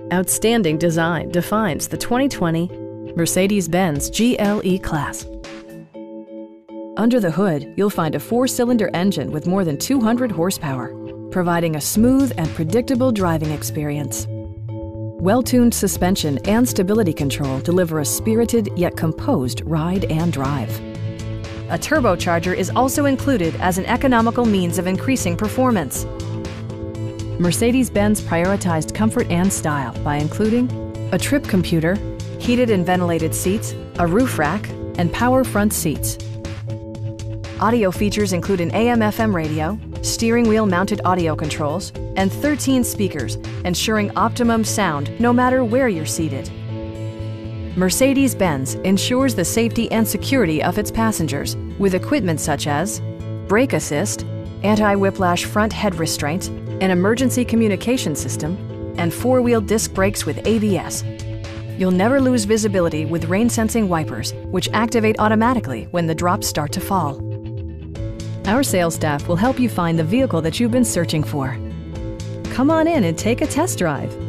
Outstanding design defines the 2020 Mercedes-Benz GLE class. Under the hood, you'll find a 4-cylinder engine with more than 200 horsepower, providing a smooth and predictable driving experience. Well-tuned suspension and stability control deliver a spirited yet composed ride and drive. A turbocharger is also included as an economical means of increasing performance. Mercedes-Benz prioritized comfort and style by including a trip computer, heated and ventilated seats, a roof rack, and power front seats. Audio features include an AM/FM radio, steering wheel mounted audio controls, and 13 speakers, ensuring optimum sound no matter where you're seated. Mercedes-Benz ensures the safety and security of its passengers with equipment such as brake assist, anti-whiplash front head restraint, an emergency communication system, and 4-wheel disc brakes with ABS. You'll never lose visibility with rain-sensing wipers, which activate automatically when the drops start to fall. Our sales staff will help you find the vehicle that you've been searching for. Come on in and take a test drive.